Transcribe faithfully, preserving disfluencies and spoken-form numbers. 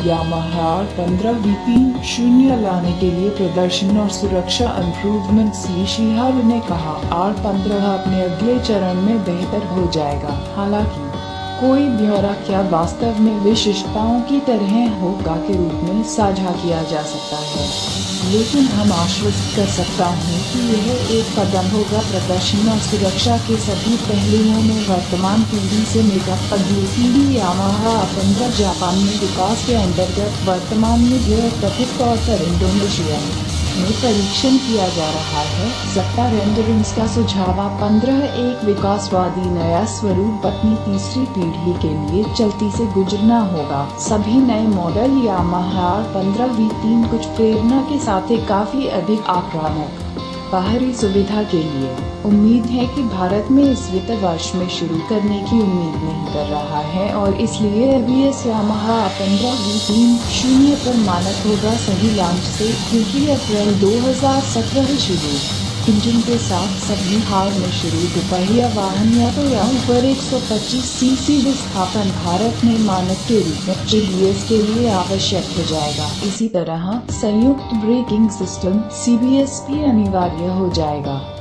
Yamaha R पंद्रह V तीन शून्य लाने के लिए प्रदर्शन और सुरक्षा इम्प्रूवमेंट्स यशिहार ने कहा। आर पंद्रह अपने अगले चरण में बेहतर हो जाएगा। हालांकि कोई ब्यौरा क्या वास्तव में विशिष्टताओं की तरह होगा के रूप में साझा किया जा सकता है, लेकिन हम आश्वस्त कर सकता हूँ कि यह एक कदम होगा प्रदर्शन और सुरक्षा के सभी पहलुओं में वर्तमान पीढ़ी से निकट अगली पीढ़ी। यामाहा आर पंद्रह जापान में विकास के अंतर्गत वर्तमान में यह कथित तौर पर इंडोनेशिया में परीक्षण किया जा रहा है। सट्टा रेंडरिंग्स का सुझाव आर पंद्रह एक विकासवादी नया स्वरूप अपनी तीसरी पीढ़ी के लिए चलती से गुजरना होगा। सभी नए मॉडल यामाहा आर पंद्रह वी तीन कुछ प्रेरणा के साथ एक काफी अधिक आक्रामक बाहरी सुविधा के लिए उम्मीद है कि भारत में इस वित्त वर्ष में शुरू करने की उम्मीद नहीं कर रहा है और इसलिए अभी इस यामाहा आर पंद्रह वी तीन शून्य पर मानक होगा सही लॉन्च से, क्योंकि अप्रैल दो हज़ार सत्रह शुरू इंजन के साथ सभी हाल में शुरू दुपहिया वाहन या तो या ऊपर एक सौ पच्चीस सीसी विस्थापन भारत में मानक के रूप में ए बी एस के लिए आवश्यक हो जाएगा। इसी तरह संयुक्त braking system C B S भी अनिवार्य हो जाएगा।